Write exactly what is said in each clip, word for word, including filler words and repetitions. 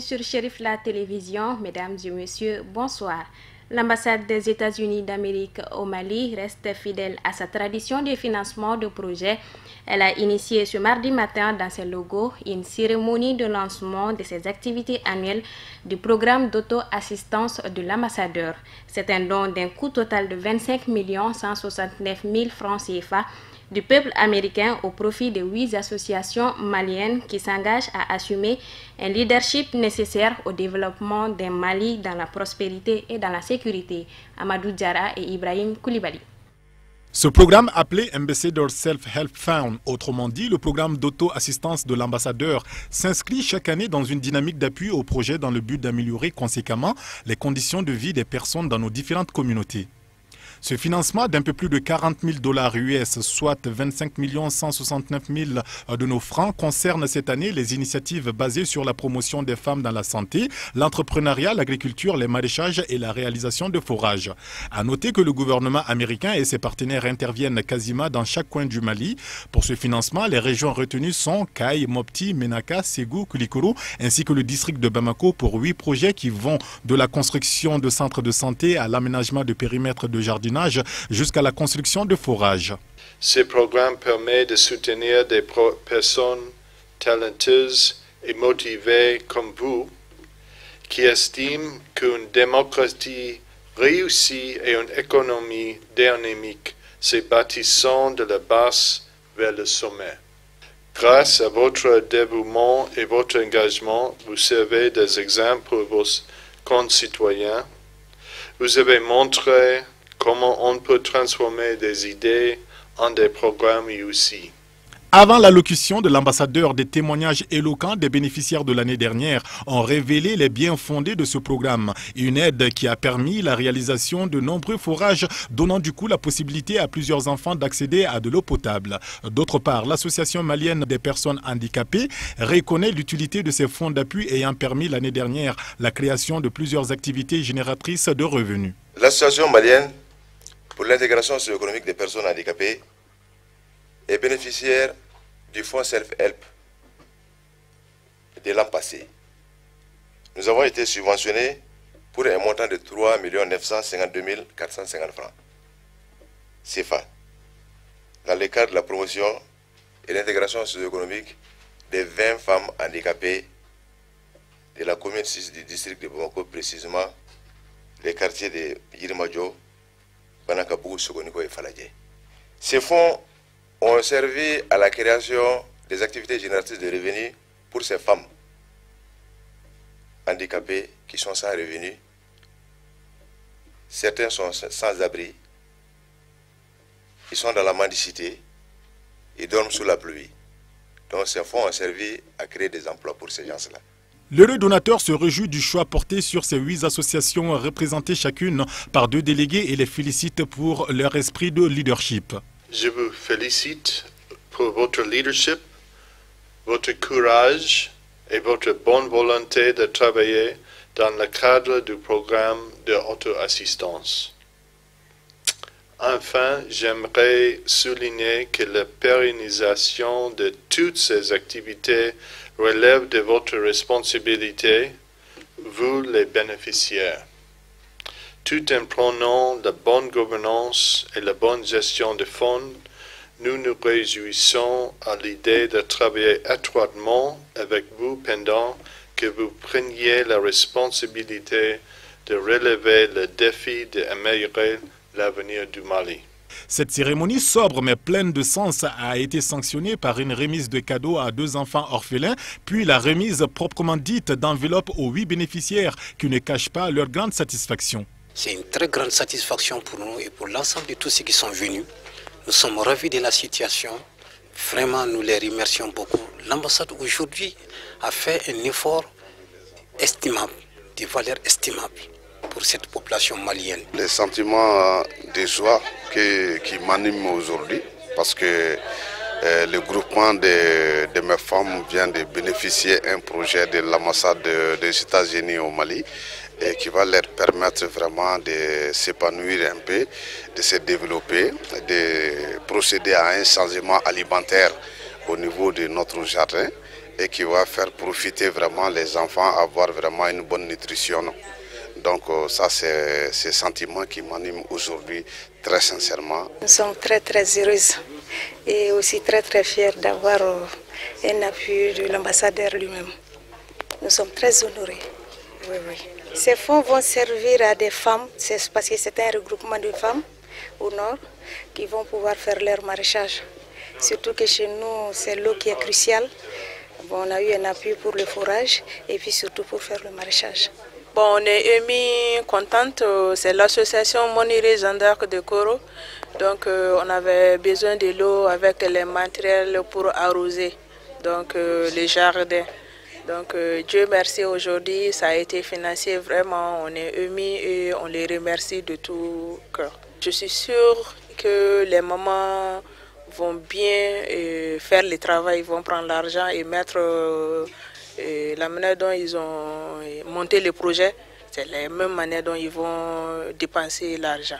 sur Chérif la télévision. Mesdames et messieurs, bonsoir. L'ambassade des États-Unis d'Amérique au Mali reste fidèle à sa tradition de financement de projets. Elle a initié ce mardi matin dans ses locaux une cérémonie de lancement de ses activités annuelles du programme d'auto-assistance de l'ambassadeur. C'est un don d'un coût total de vingt-cinq millions cent soixante-neuf mille francs C F A du peuple américain au profit de huit associations maliennes qui s'engagent à assumer un leadership nécessaire au développement d'un Mali dans la prospérité et dans la sécurité. Amadou Diarra et Ibrahim Koulibaly. Ce programme appelé Ambassador Self-Help Fund, autrement dit le programme d'auto-assistance de l'ambassadeur, s'inscrit chaque année dans une dynamique d'appui au projet dans le but d'améliorer conséquemment les conditions de vie des personnes dans nos différentes communautés. Ce financement d'un peu plus de quarante mille dollars U S, soit vingt-cinq millions cent soixante-neuf mille de nos francs, concerne cette année les initiatives basées sur la promotion des femmes dans la santé, l'entrepreneuriat, l'agriculture, les maraîchages et la réalisation de forages. À noter que le gouvernement américain et ses partenaires interviennent quasiment dans chaque coin du Mali. Pour ce financement, les régions retenues sont Kay, Mopti, Menaka, Ségou, Koulikoro, ainsi que le district de Bamako pour huit projets qui vont de la construction de centres de santé à l'aménagement de périmètres de jardinage jusqu'à la construction de forages. Ce programme permet de soutenir des personnes talentueuses et motivées comme vous, qui estiment qu'une démocratie réussie et une économie dynamique se bâtissent de la base vers le sommet. Grâce à votre dévouement et votre engagement, vous servez des exemples pour vos concitoyens. Vous avez montré comment on peut transformer des idées en des programmes réussis. Avant l'allocution de l'ambassadeur, des témoignages éloquents des bénéficiaires de l'année dernière ont révélé les biens fondés de ce programme. Une aide qui a permis la réalisation de nombreux forages, donnant du coup la possibilité à plusieurs enfants d'accéder à de l'eau potable. D'autre part, l'association malienne des personnes handicapées reconnaît l'utilité de ces fonds d'appui ayant permis l'année dernière la création de plusieurs activités génératrices de revenus. L'association malienne pour l'intégration socio-économique des personnes handicapées est bénéficiaire du fonds Self-Help de l'an passé. Nous avons été subventionnés pour un montant de trois millions neuf cent cinquante-deux mille quatre cent cinquante francs C F A dans le cadre de la promotion et l'intégration socio-économique des vingt femmes handicapées de la commune six du district de Bamako, précisément les quartiers de Yirimadjo, Banakabougou, Sogoniko et Faladje. Ces fonds ont servi à la création des activités génératrices de revenus pour ces femmes handicapées qui sont sans revenus. Certains sont sans abri, ils sont dans la mendicité, ils dorment sous la pluie. Donc ces fonds ont servi à créer des emplois pour ces gens-là. L'heureux donateur se réjouit du choix porté sur ces huit associations représentées chacune par deux délégués et les félicite pour leur esprit de leadership. Je vous félicite pour votre leadership, votre courage et votre bonne volonté de travailler dans le cadre du programme d'auto-assistance. Enfin, j'aimerais souligner que la pérennisation de toutes ces activités relève de votre responsabilité, vous les bénéficiaires. Tout en prenant la bonne gouvernance et la bonne gestion des fonds, nous nous réjouissons à l'idée de travailler étroitement avec vous pendant que vous preniez la responsabilité de relever le défi d'améliorer l'avenir du Mali. Cette cérémonie sobre mais pleine de sens a été sanctionnée par une remise de cadeaux à deux enfants orphelins, puis la remise proprement dite d'enveloppes aux huit bénéficiaires qui ne cachent pas leur grande satisfaction. C'est une très grande satisfaction pour nous et pour l'ensemble de tous ceux qui sont venus. Nous sommes ravis de la situation. Vraiment, nous les remercions beaucoup. L'ambassade aujourd'hui a fait un effort estimable, de valeur estimable pour cette population malienne. Les sentiments de joie qui, qui m'animent aujourd'hui, parce que euh, le groupement de, de mes femmes vient de bénéficier d'un projet de l'ambassade des États-Unis au Mali, et qui va leur permettre vraiment de s'épanouir un peu, de se développer, de procéder à un changement alimentaire au niveau de notre jardin et qui va faire profiter vraiment les enfants, avoir vraiment une bonne nutrition. Donc ça, c'est ce sentiment qui m'anime aujourd'hui très sincèrement. Nous sommes très très heureuses et aussi très très fiers d'avoir un appui de l'ambassadeur lui-même. Nous sommes très honorés. Oui, oui. Ces fonds vont servir à des femmes, parce que c'est un regroupement de femmes au nord qui vont pouvoir faire leur maraîchage. Surtout que chez nous, c'est l'eau qui est cruciale. Bon, on a eu un appui pour le forage et puis surtout pour faire le maraîchage. Bon, on est émis contente, c'est l'association Moniré Jeanne d'Arc de Koro. Donc euh, on avait besoin de l'eau avec les matériels pour arroser donc, euh, les jardins. Donc euh, Dieu merci, aujourd'hui ça a été financé vraiment, on est émis et on les remercie de tout cœur. Je suis sûre que les mamans vont bien euh, faire le travail, ils vont prendre l'argent et mettre euh, et la manière dont ils ont monté le projet, c'est la même manière dont ils vont dépenser l'argent.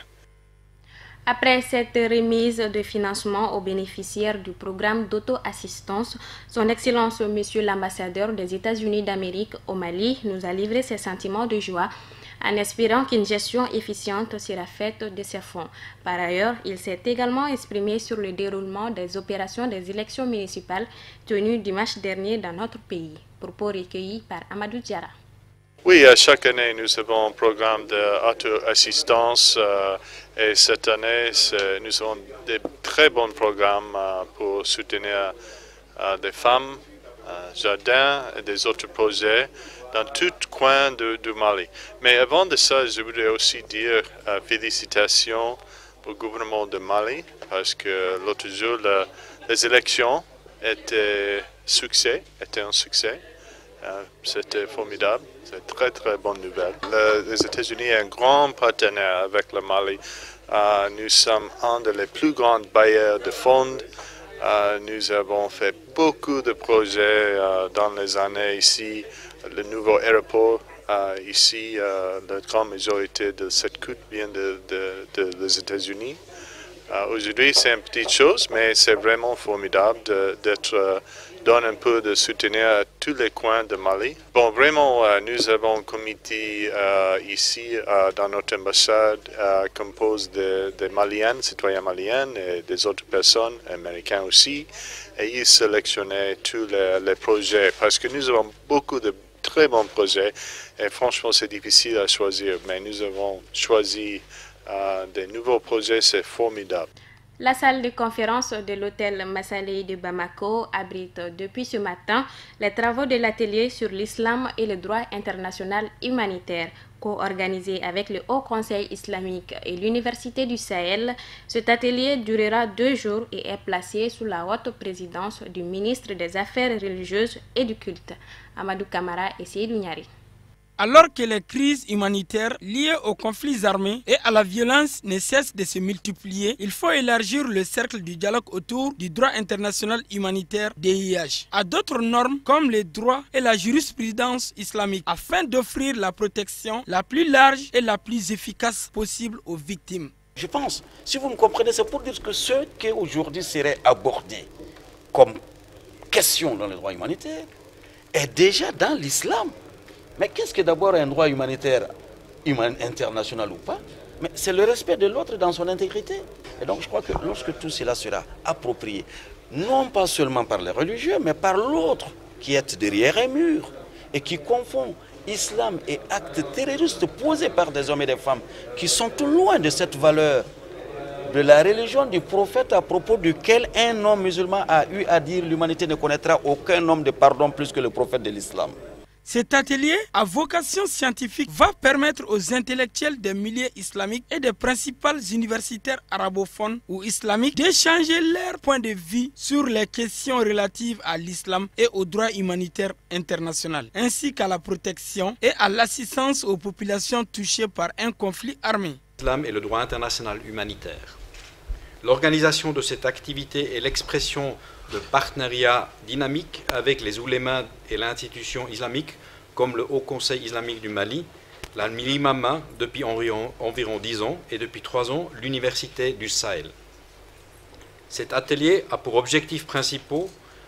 Après cette remise de financement aux bénéficiaires du programme d'auto-assistance, son Excellence Monsieur l'ambassadeur des États-Unis d'Amérique au Mali nous a livré ses sentiments de joie en espérant qu'une gestion efficiente sera faite de ces fonds. Par ailleurs, il s'est également exprimé sur le déroulement des opérations des élections municipales tenues dimanche dernier dans notre pays. Propos recueillis par Amadou Diara. Oui, chaque année, nous avons un programme d'auto-assistance euh, et cette année, nous avons des très bons programmes euh, pour soutenir euh, des femmes, euh, jardins et des autres projets dans tout coin de, du Mali. Mais avant de ça, je voudrais aussi dire euh, félicitations au gouvernement de Mali parce que l'autre jour, le, les élections étaient, succès, étaient un succès. Euh, C'était formidable. C'est une très très bonne nouvelle. Le, les États-Unis est un grand partenaire avec le Mali. Euh, nous sommes un des plus grands bailleurs de fonds. Euh, nous avons fait beaucoup de projets euh, dans les années ici. Le nouveau aéroport euh, ici, euh, la grande majorité de cette coûte vient de, de, de, des États-Unis. Euh, Aujourd'hui, c'est une petite chose, mais c'est vraiment formidable d'être euh, donne un peu de soutenir à tous les coins de Mali. Bon, vraiment, euh, nous avons un comité euh, ici euh, dans notre ambassade euh, composé de, de Maliens, citoyens maliens et des autres personnes, américains aussi. Et ils sélectionnaient tous les, les projets parce que nous avons beaucoup de très bons projets et franchement, c'est difficile à choisir. Mais nous avons choisi euh, des nouveaux projets, c'est formidable. La salle de conférence de l'hôtel Massalei de Bamako abrite depuis ce matin les travaux de l'atelier sur l'islam et le droit international humanitaire. Co-organisé avec le Haut Conseil islamique et l'Université du Sahel, cet atelier durera deux jours et est placé sous la haute présidence du ministre des Affaires religieuses et du culte, Amadou Kamara et Seydou Niari. Alors que les crises humanitaires liées aux conflits armés et à la violence ne cessent de se multiplier, il faut élargir le cercle du dialogue autour du droit international humanitaire D I H à d'autres normes comme les droits et la jurisprudence islamique afin d'offrir la protection la plus large et la plus efficace possible aux victimes. Je pense, si vous me comprenez, c'est pour dire que ce qui aujourd'hui serait abordé comme question dans le droit humanitaire est déjà dans l'islam. Mais qu'est-ce que d'abord un droit humanitaire humain, international ou pas? Mais c'est le respect de l'autre dans son intégrité. Et donc je crois que lorsque tout cela sera approprié, non pas seulement par les religieux, mais par l'autre qui est derrière un mur et qui confond islam et actes terroristes posés par des hommes et des femmes qui sont tout loin de cette valeur de la religion du prophète à propos duquel un homme musulman a eu à dire l'humanité ne connaîtra aucun homme de pardon plus que le prophète de l'islam. Cet atelier à vocation scientifique va permettre aux intellectuels des milieux islamiques et des principales universitaires arabophones ou islamiques d'échanger leur point de vue sur les questions relatives à l'islam et au droit humanitaire international, ainsi qu'à la protection et à l'assistance aux populations touchées par un conflit armé. L'islam et le droit international humanitaire. L'organisation de cette activité est l'expression de partenariats dynamiques avec les oulémas et l'institution islamique comme le Haut Conseil islamique du Mali, la Milimama depuis environ, environ dix ans et depuis trois ans l'Université du Sahel. Cet atelier a pour objectifs principaux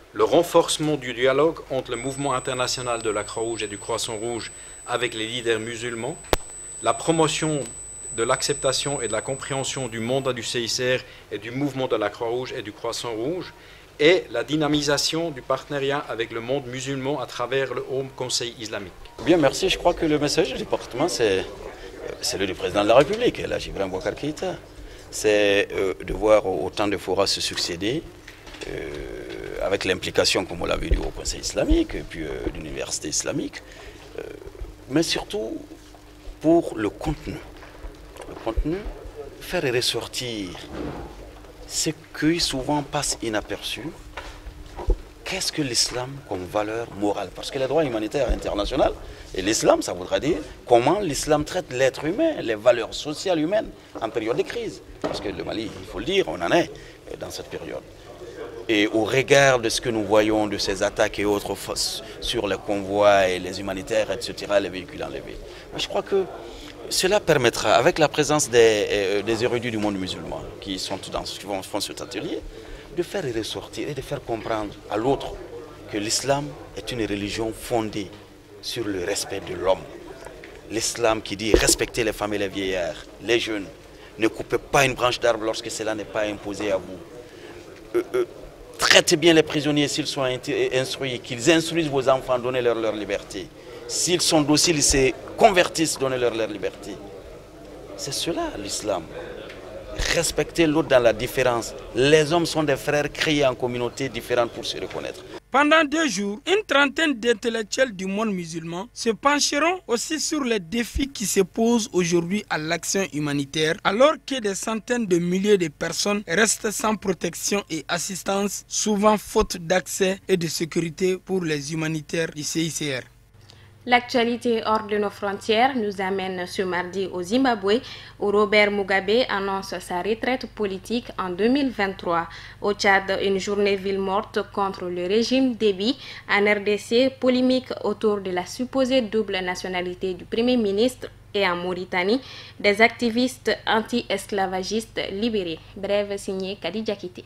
le renforcement du dialogue entre le mouvement international de la Croix-Rouge et du Croissant-Rouge avec les leaders musulmans, la promotion de l'acceptation et de la compréhension du mandat du C I C R et du mouvement de la Croix-Rouge et du Croissant-Rouge, et la dynamisation du partenariat avec le monde musulman à travers le Haut Conseil islamique. Bien, merci. Je crois que le message du département, c'est celui du président de la République, là, Ibrahim Boubacar Keïta. C'est euh, de voir autant de forats se succéder, euh, avec l'implication, comme on l'a vu, du Haut Conseil islamique, et puis euh, de l'université islamique, euh, mais surtout pour le contenu. Le contenu, faire ressortir ce qui souvent passe inaperçu. Qu'est-ce que l'islam comme valeur morale? Parce que le droit humanitaire international et l'islam, ça voudra dire comment l'islam traite l'être humain, les valeurs sociales humaines en période de crise. Parce que le Mali, il faut le dire, on en est dans cette période. Et au regard de ce que nous voyons de ces attaques et autres sur les convois et les humanitaires, et cetera, les véhicules enlevés, je crois que cela permettra, avec la présence des, euh, des érudits du monde musulman qui sont dans, qui font cet atelier, de faire ressortir et de faire comprendre à l'autre que l'islam est une religion fondée sur le respect de l'homme. L'islam qui dit respectez les femmes et les vieillards, les jeunes, ne coupez pas une branche d'arbre lorsque cela n'est pas imposé à vous. Euh, euh, traitez bien les prisonniers s'ils sont instruits, qu'ils instruisent vos enfants, donnez-leur leur liberté. S'ils sont dociles, ils se convertissent, donnez-leur leur liberté. C'est cela l'islam. Respecter l'autre dans la différence. Les hommes sont des frères créés en communautés différentes pour se reconnaître. Pendant deux jours, une trentaine d'intellectuels du monde musulman se pencheront aussi sur les défis qui se posent aujourd'hui à l'action humanitaire, alors que des centaines de milliers de personnes restent sans protection et assistance, souvent faute d'accès et de sécurité pour les humanitaires du C I C R. L'actualité hors de nos frontières nous amène ce mardi au Zimbabwe, où Robert Mugabe annonce sa retraite politique en deux mille vingt-trois. Au Tchad, une journée ville morte contre le régime Déby. En R D C, polémique autour de la supposée double nationalité du Premier ministre. Et en Mauritanie, des activistes anti-esclavagistes libérés. Brève signée Khadija Kité.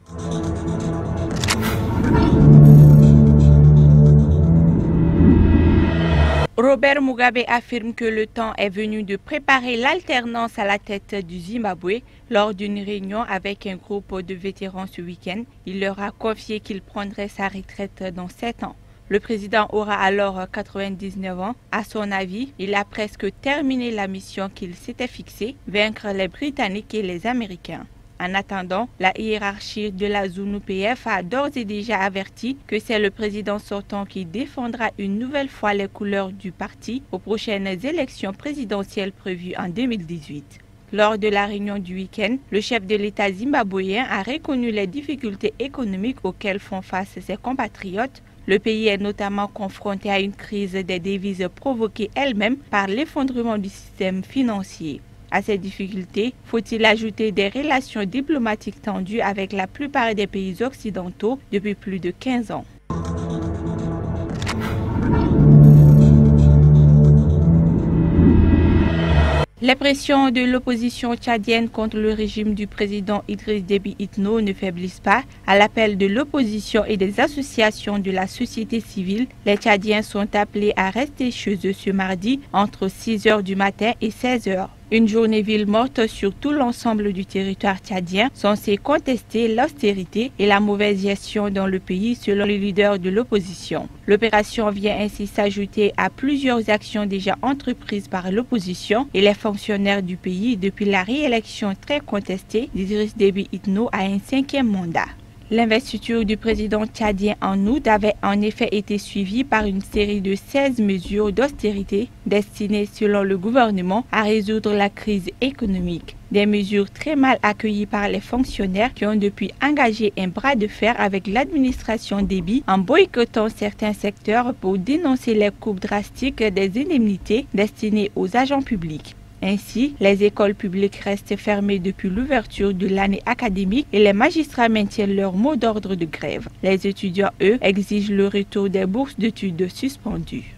Robert Mugabe affirme que le temps est venu de préparer l'alternance à la tête du Zimbabwe. Lors d'une réunion avec un groupe de vétérans ce week-end, il leur a confié qu'il prendrait sa retraite dans sept ans. Le président aura alors quatre-vingt-dix-neuf ans. À son avis, il a presque terminé la mission qu'il s'était fixée, vaincre les Britanniques et les Américains. En attendant, la hiérarchie de la ZUNU P F a d'ores et déjà averti que c'est le président sortant qui défendra une nouvelle fois les couleurs du parti aux prochaines élections présidentielles prévues en deux mille dix-huit. Lors de la réunion du week-end, le chef de l'État zimbabwéen a reconnu les difficultés économiques auxquelles font face ses compatriotes. Le pays est notamment confronté à une crise des devises provoquée elle-même par l'effondrement du système financier. À ces difficultés, faut-il ajouter des relations diplomatiques tendues avec la plupart des pays occidentaux depuis plus de quinze ans. Les pressions de l'opposition tchadienne contre le régime du président Idriss Déby Itno ne faiblissent pas. À l'appel de l'opposition et des associations de la société civile, les Tchadiens sont appelés à rester chez eux ce mardi entre six heures du matin et seize heures. Une journée ville morte sur tout l'ensemble du territoire tchadien, censée contester l'austérité et la mauvaise gestion dans le pays selon les leaders de l'opposition. L'opération vient ainsi s'ajouter à plusieurs actions déjà entreprises par l'opposition et les fonctionnaires du pays depuis la réélection très contestée d'Idriss Déby Itno à un cinquième mandat. L'investiture du président tchadien en août avait en effet été suivie par une série de seize mesures d'austérité destinées, selon le gouvernement, à résoudre la crise économique. Des mesures très mal accueillies par les fonctionnaires qui ont depuis engagé un bras de fer avec l'administration Déby en boycottant certains secteurs pour dénoncer les coupes drastiques des indemnités destinées aux agents publics. Ainsi, les écoles publiques restent fermées depuis l'ouverture de l'année académique et les magistrats maintiennent leur mot d'ordre de grève. Les étudiants, eux, exigent le retour des bourses d'études suspendues.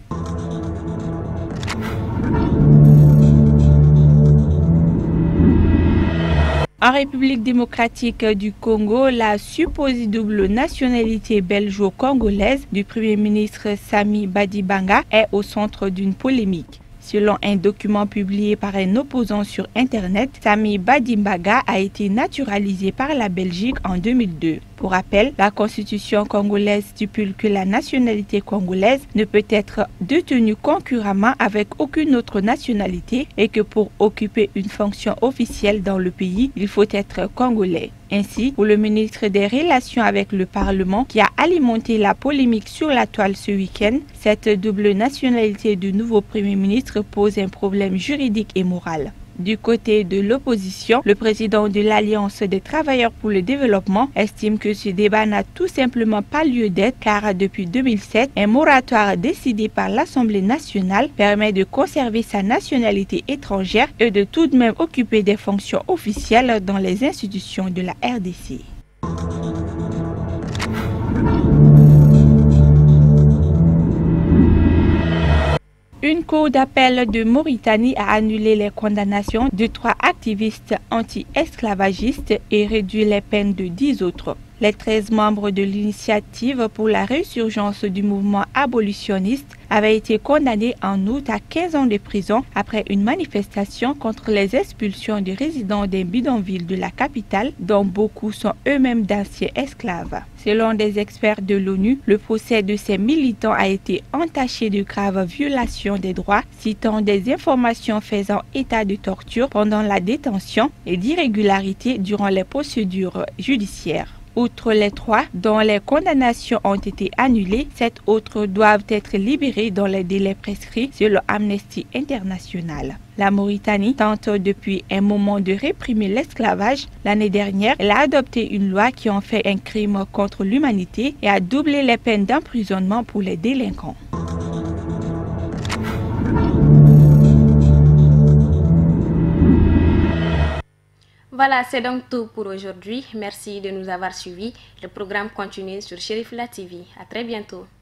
En République démocratique du Congo, la supposée double nationalité belgeo-congolaise du Premier ministre Sami Badibanga est au centre d'une polémique. Selon un document publié par un opposant sur Internet, Sami Badibanga a été naturalisé par la Belgique en deux mille deux. Pour rappel, la constitution congolaise stipule que la nationalité congolaise ne peut être détenue concurremment avec aucune autre nationalité et que pour occuper une fonction officielle dans le pays, il faut être congolais. Ainsi, pour le ministre des Relations avec le Parlement qui a alimenté la polémique sur la toile ce week-end, cette double nationalité du nouveau Premier ministre pose un problème juridique et moral. Du côté de l'opposition, le président de l'Alliance des travailleurs pour le développement estime que ce débat n'a tout simplement pas lieu d'être car depuis deux mille sept, un moratoire décidé par l'Assemblée nationale permet de conserver sa nationalité étrangère et de tout de même occuper des fonctions officielles dans les institutions de la R D C. Une cour d'appel de Mauritanie a annulé les condamnations de trois activistes anti-esclavagistes et réduit les peines de dix autres. Les treize membres de l'initiative pour la résurgence du mouvement abolitionniste avaient été condamnés en août à quinze ans de prison après une manifestation contre les expulsions des résidents des bidonvilles de la capitale, dont beaucoup sont eux-mêmes d'anciens esclaves. Selon des experts de l'ONU, le procès de ces militants a été entaché de graves violations des droits, citant des informations faisant état de torture pendant la détention et d'irrégularités durant les procédures judiciaires. Outre les trois dont les condamnations ont été annulées, sept autres doivent être libérés dans les délais prescrits selon Amnesty International. La Mauritanie tente depuis un moment de réprimer l'esclavage. L'année dernière, elle a adopté une loi qui en fait un crime contre l'humanité et a doublé les peines d'emprisonnement pour les délinquants. Voilà, c'est donc tout pour aujourd'hui. Merci de nous avoir suivis. Le programme continue sur Chérif La T V. À très bientôt.